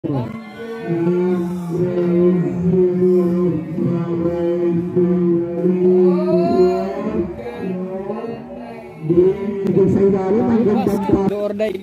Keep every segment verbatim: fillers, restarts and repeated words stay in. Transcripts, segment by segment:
Door day.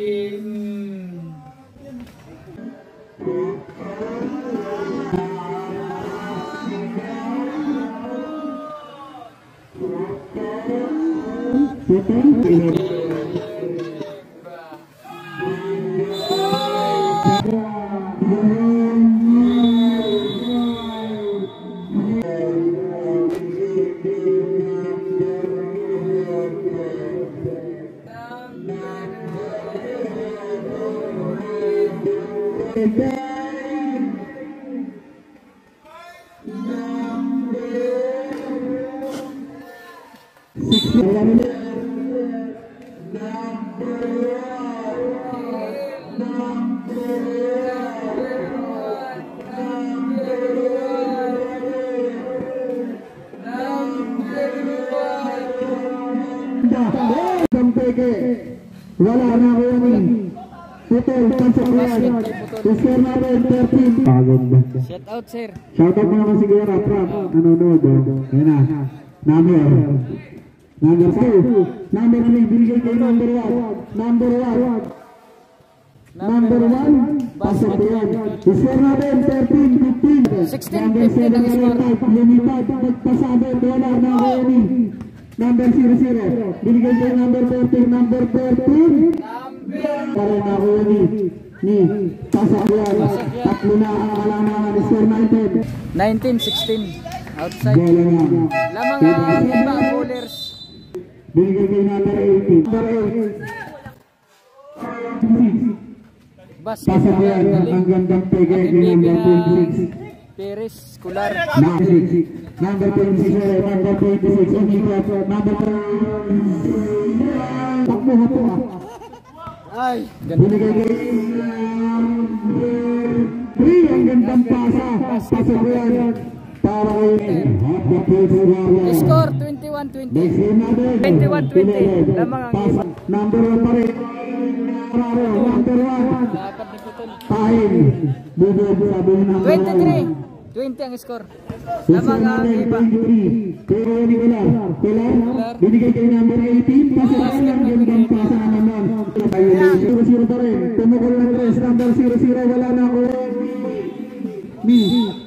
Wala na ko yan. Putol, pasok yan. Score number thirteen. Pagod ba? Shout out, sir. Shout out mo naman siguro, Prab. Nanonood, oh. Yan na. Number. Number two. Number one, binigay kay number one. Number one. Number one. Pasok yan. Score number thirteen, fifteen. sixteen, fifteen ang score. Limited, nagpasabi, wala na ko yan. Number zero zero, binigay kay number fourteen, number fourteen. Para na ko ni, ni, pasok yan. Tatlo na ang alangan, score nineteen. nineteen, sixteen. Outside. Lamang ang iba, bowlers. Binigay kay number eighteen. Number eight. Basket. Pasok yan, ang gandang pegay kay number twenty-six. Peres, Kular. Number twenty-six, number twenty-six, number takbo hapo ah. Ay, binigay kay three, ang gandang pasa. Pasok yan. Para kay score twenty-one twenty. twenty-one twenty. Lamang ang iba. Number one pa rin. Number one. Dapat ni Putol. Pahin. Bubog sabi ng number one. twenty-three. twenty ang score. Lamang ang iba. Pero ni Kular. Kular. Binigay kay number eighteen. Pasok ang gandang pasa naman. zero zero pa rin. Tumukol ng tres. Number zero zero. Wala na ako. Mi.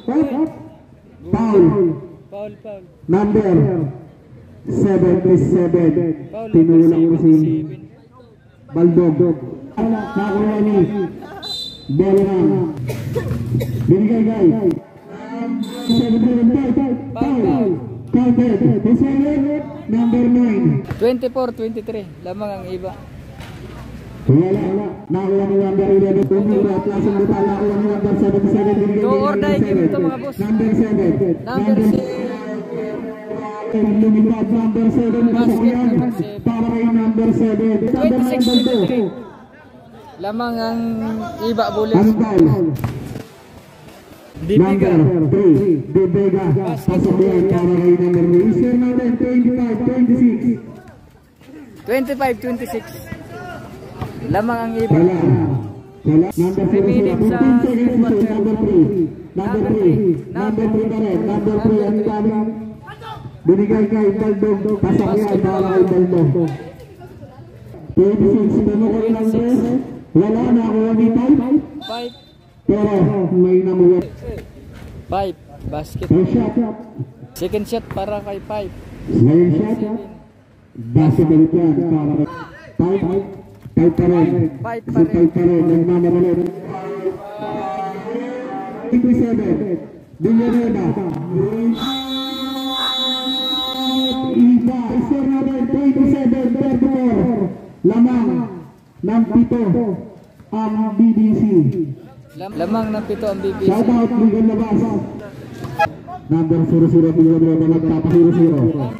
Paul. Paul, Paul. Number seventy-seven. Tinulang ko si Baldog. Nakuha ni Bellingham. Binigay kay seventy-seven. Paul. Counted. Number nine. twenty-four twenty-three. Lamang ang iba. Wala. Nakuha ni number eleven. Tumulong klaseng lupa. Nakuha ni number seventy-seven. Do or die game ito mga boss. Number seven. Number seven. Lumitad number seven. Pasok yan. Para kay number seven. twenty-six twenty-three. Lamang ang iba bowlers. Ano tayo? Dibiga. Number three. Dibiga. Pasok yan. Para kay number three. Score natin twenty-five twenty-six. twenty-five twenty-six. Lamang ang iba. Wala. Wala. Number Remaining sa number three. Number three. Number three pa rin. Number three ang kaming binigay kay Baldog. Pasok yan para kay Baldog. twenty-six. Tumukol ng tres. Wala na ako ni five. five. Pero may namuwat. five. Basket. May shot. Second shot para kay five. May shot. Basket ulit yan para kay five. five pa rin. five Si pa rin. five pa rin. Nagmamalit. twenty-seven. Villanueva. Iba. Score natin twenty-seven thirty-four. Lamang ng pito ang B B C. Lam lamang ng pito ang B B C. Shout out Ligan Labas. Number zero zero. Villanueva. Nagtapa zero zero.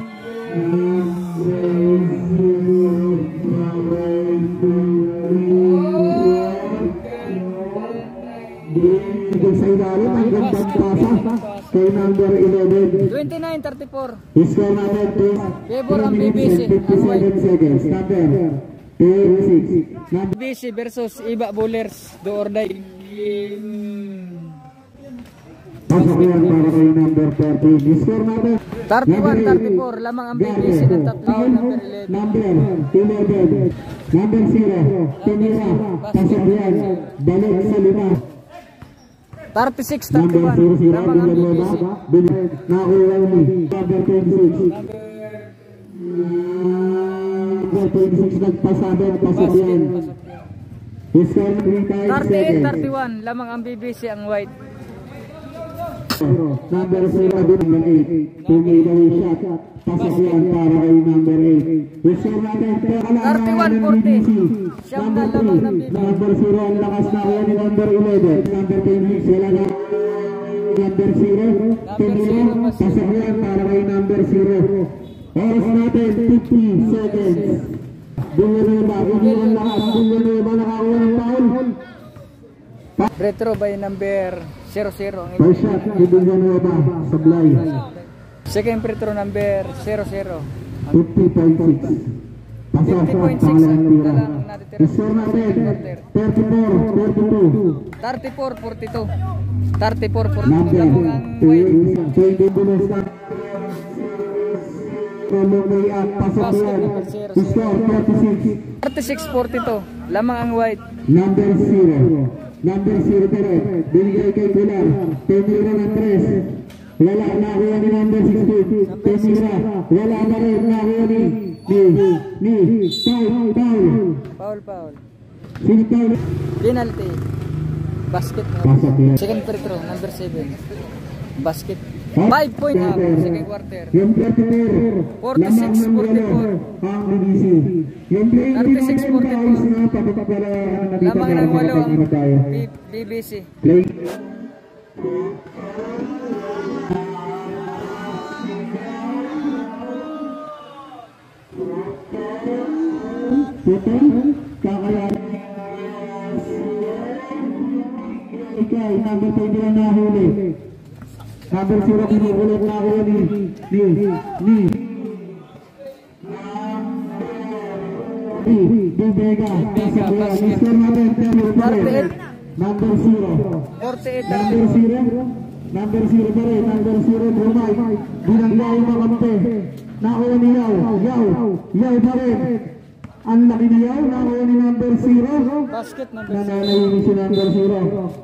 Sa ilalim ang gandang pasa kay number eleven. twenty-nine thirty-four. Score natin Favor ang B B C. fifty-seven seconds. Number thirty-six. B B C versus iba bowlers. Do or die. Pasok yan para kay number thirty. Score natin. thirty-one thirty-four. Lamang ang B B C ng tatlo. Number eleven. Number eleven. Number zero. Tumira. Pasok yan. Balik sa lima. thirty-six Number thirty-one. zero zero. Lamang ang B B C. Nakuha ni. Number twenty-six. Number twenty-six nagpasabit. Pasok yan. Score three times. thirty-eight thirty-one. Lamang ang B B C ang white. Number zero, number eight. Tumay daw yung shot. Pasok yan para kay number eight. Score natin. thirty-one forty. Siyam na lamang ng B B C. Number zero, ang lakas na kaya ni number eleven. Number twenty-six, wala na. Number zero. Tumira. Pasok yan para kay number zero. Oras natin, fifty seconds. Villanueva, hindi ang lakas. Villanueva nakakuha ng foul. Retro by number zero zero. First shot, Villanueva, Sablay. Second retro number zero zero. fifty point six. Pasok fifty point sa six pangalang ang tira. dalang natitira. Score natin, thirty-four forty-two. thirty-four forty-two. thirty-four forty-two. Number Lamang ang white. twenty bonus na. Kolomay at pasok yan. Score thirty-six. thirty-six forty-two. Lamang ang white. Number zero. Number zero pero binigay kay Pilar. Tumira ng tres. Wala nakuha ni number sixteen. Tumira. Wala na rin nakuha ni ni ni foul foul. Foul foul. Sino foul? Penalty. Basket. Pasok yan. Second retro number seven. Basket. five point up. Second quarter. Yung thirty-four. forty-six forty-four. Ang B B C. Yung thirty-six forty-four. Lamang ng walo ang B B C. Play. Puto, kakayan. Ikaw, number twenty-one na huli. Number zero, kinukulit na ako ni ni ni ni ni Vega. Score natin, forty-eight. number zero. forty-eight. Number zero. Number zero pa rin. Number zero, Brumay. Binangga yung makamte. Nakuha ni Yaw. Yaw. Yaw pa rin. Ang laki ni Yaw. Nakuha ni number zero. Basket number zero. Nananayin si number zero.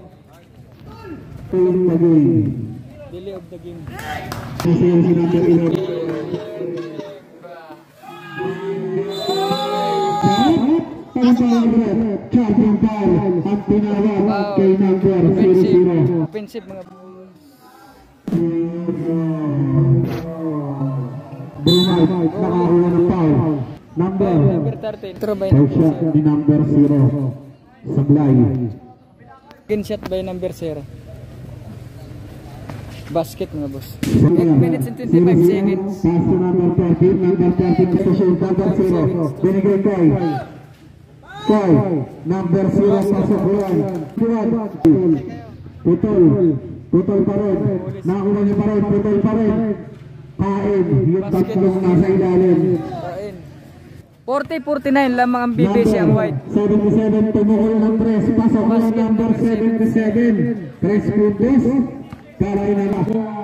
Pwede pa game. Delay of the game. Kasi yung si number eleven. Charging foul. Ang tinawag kay number zero zero. Offensive mga Brunei nakakuha ng foul. Number number thirteen. Retro by foul shot ni number zero. Sablay. Second shot by number zero. Basket mga boss. eight minutes and twenty-five seconds. Pass to number thirteen. Number thirteen position. Number zero. Binigay kay Koy. Number zero. Pasok buwan. Buwan. Putol. Putol pa rin. Nakakuha niya pa rin. Putol pa rin. Kain. Yung tatlong nasa ilalim. forty forty-nine lamang ang B B C ang white. seventy-seven. Tumukol ng tres. Pasok buwan. Number seventy-seven. Tres puntos. Para inala.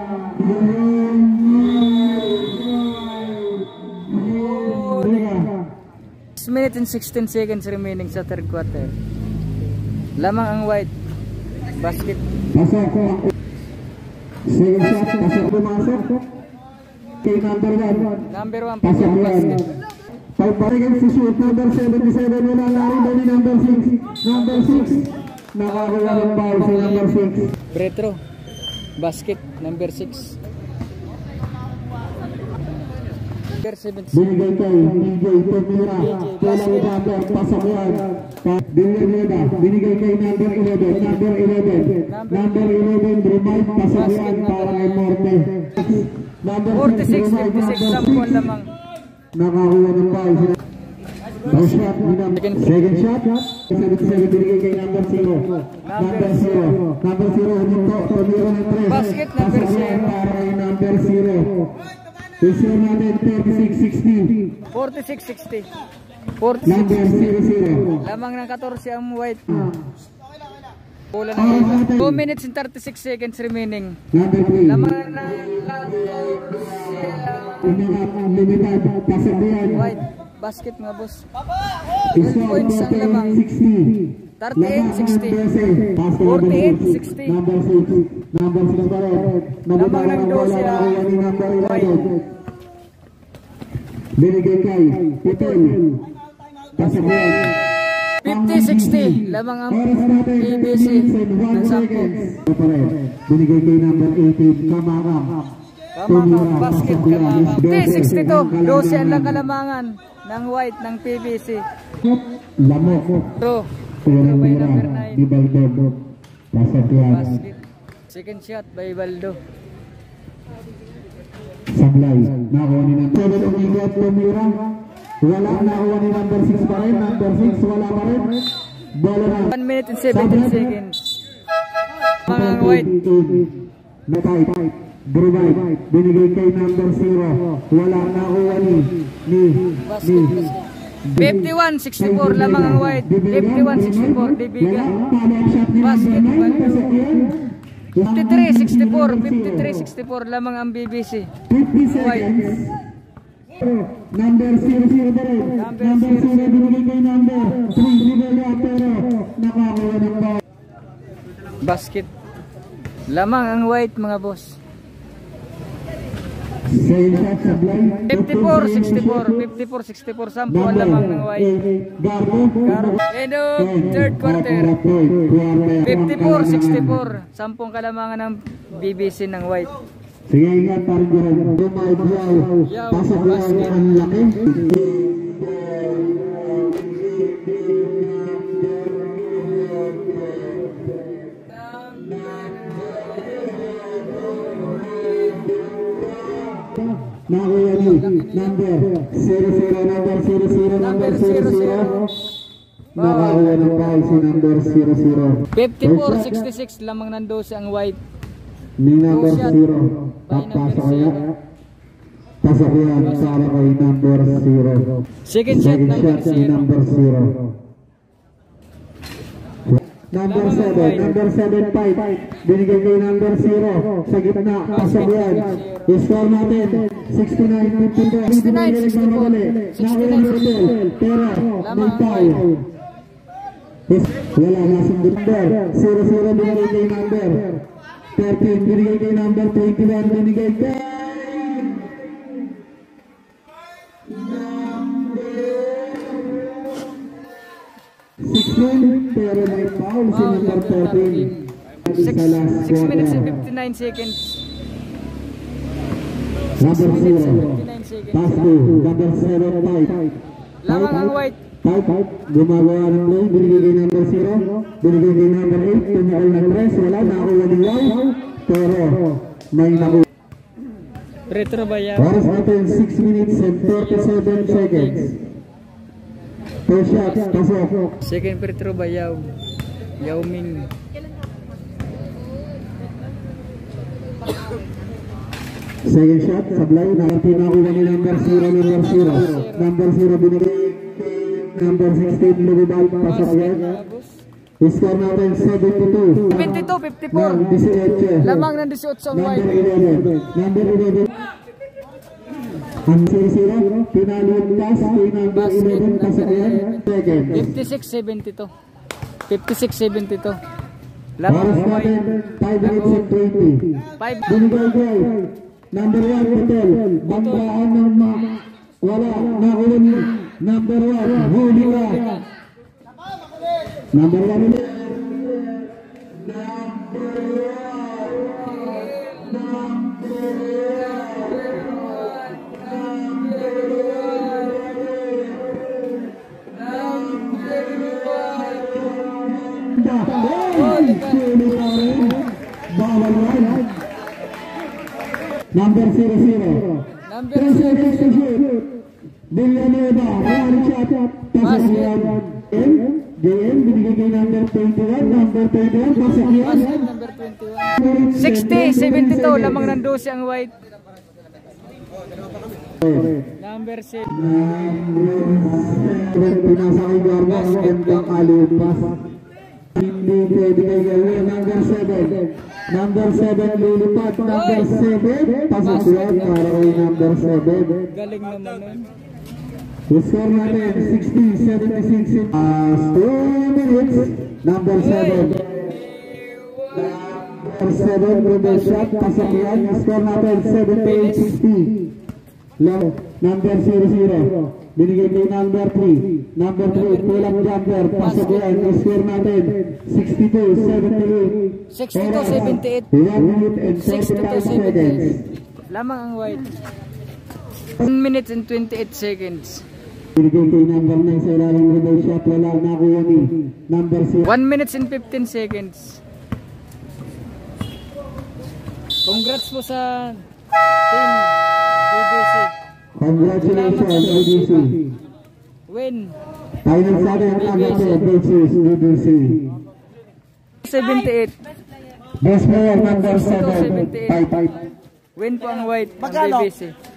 six minutes and sixteen seconds remaining sa third quarter. Lamang ang white. Basket. Pasok ko. Second shot. Pasok pumasok. Kay number one. Number one. Pasok yan. Basket. Pagparigan si shoot. Number seventy-seven. Wala na rin. Dali number six. Number six. Nakakuha ng foul si number six. Retro. Basket. Number six. Number seven. Binigay kay D J Tumira. Tulang number. Pasok yan. Villanueva. Binigay kay number eleven. Number eleven. Number eleven. Brumay. Pasok yan para kay Morte. forty-six fifty-six. Sampuan lamang. Nakakuha ng foul. First shot. Second shot. seventy-seven. Binigay kay number zero. Number zero. Number zero. Huminto. Tumira ng tres. Basket number Pasok yan zero. para kay number zero. Isyo natin thirty-six sixty. forty-six sixty. Number forty-six sixty. zero zero. Lamang ng fourteen ang white. Pula na two minutes and thirty-six seconds remaining. Number three. Laman ng Unlimited kasabihan. white basket mga boss. Score points ang lamang. sixty. thirty-eight sixty. forty-eight sixty. Number six. Number six pa rin. Lamang ng dose Nakuha ang ni number eleven. Binigay kay Pitel. Kasabihan. fifty sixty. Lamang ang P B C ng sampo. Binigay kay number eighteen. Kamakam. Kamakam basket kamakam. fifty sixty-two. twelve ang lang kalamangan ng white ng P B C. Lamok. Pro. Kulang by mura. number nine. Di Baldo. Kasabihan. Basket. Second shot by Baldo. Sablay. Nakuha ni number umigot tumira. Wala, nakuha ni number six pa rin. Number six wala pa rin. Bola na. one minute and seventeen seconds. Mga white. Natay. Brunei. Binigay kay number zero. Wala, nakuha ni. Ni. Ni. fifty-one sixty-four lamang ang white. fifty-one sixty-four Dibigan. Basket Baldo. fifty-three sixty-four. fifty-three sixty-four lamang ang B B C. fifty seconds. Number zero zero pa rin. Number zero binigay kay number three. Rivera pero nakakuha ng ball. Basket. Lamang ang white mga boss. Same shot sa blind. fifty-four sixty-four. fifty-four sixty-four. Sampo ang lamang ng white. Garbo. End of third quarter. fifty-four sixty-four. Sampung kalamangan ng B B C ng white. Sige, ingat pa rin dyan. Dumaydyaw. Pasok lang ang laki. Nakuha ni number zero zero, number zero zero, number zero zero. Nakakuha ng ball si number zero zero. fifty-four sixty-six lamang ng twelve ang white. Ni number zero. Papasok kaya. Pasok yan para kay number zero. Second shot Second number shot ni zero. number zero. Number seven, number seven five. Binigay kay number zero. Sa gitna, pasok yan. I-score natin. sixty-nine fifty-four. sixty-nine sixty-four. sixty-nine pero may foul. Wala, nasang number. zero zero binigay kay number thirteen, binigay kay number twenty-one, binigay kay sixteen, pero may foul si number thirteen. six minutes and fifty-nine seconds. Number zero. fifty-nine seconds. Pass to number seven, five. Lamang ang white. five, five. Gumagawa ng play. Binigay kay number zero. Binigay kay number eight. Tumakal ng press. Wala. Nakuha ni Yaw. Pero may nakuha. Retro ba yan? Oras natin six minutes and thirty-seven seconds. Two shots. Pasok. Second retro ba Yao? Yao Ming. Second shot. Sablay. Nakapinakuha ni number zero. Number zero. Number zero binigay. Number sixteen. Lumibal. Pasok agad. Score natin seventy-two. fifty-two fifty-four. eighteen. Lamang ng eighteen ang Number white. eleven. Number eleven. Ang sira-sira. Pinalo yung pass. Kay number eleven. Pasok yan. Second. fifty-six seventy-two. fifty-six seventy-two. Lamang Oras ang white. natin. five minutes and twenty. five. Binigay kay number one. Hotel. Banggaan ng ma... Wala. Nakuha ni number one. Huli ka. Number one ulit. Number zero zero. Number Three seconds to shoot. Villanueva. One shot. Pasok yan. M. J M. Binigay kay number twenty-one. Number twenty-one. Pasok yan. basket number twenty-one. sixty seventy-two. Lamang ng twelve ang white. Number six. Pinasa kay Garmas. Gandang alipas. Hindi pwede kayo gawin. Number seven. Number seven lilipat. Number seven. Pasok yan para kay number seven. Galing naman nun. Score natin sixty seventy-six. As two minutes. Number seven. Number seven. Number shot. Pasok yan. Score natin seventy-eight sixty. Number zero zero. Binigay kay number three. Number three, pull-up jumper. Pasok yan. Score natin sixty-two seventy-eight. sixty-two seventy-eight. one minute and sixty-two forty-five seconds. seventy-eight. Lamang ang white. one minute and twenty-eight seconds. Binigay kay number nine sa ilalim rebel shot. Wala nakuha ni number zero. one minute and fifteen seconds. Congrats po sa team B B C. Congratulations, B B C. Win. Final sa atin ang agatin, versus B B C. seventy-eight. Best player number seven. seventy-eight. Win po ang white ng B B C.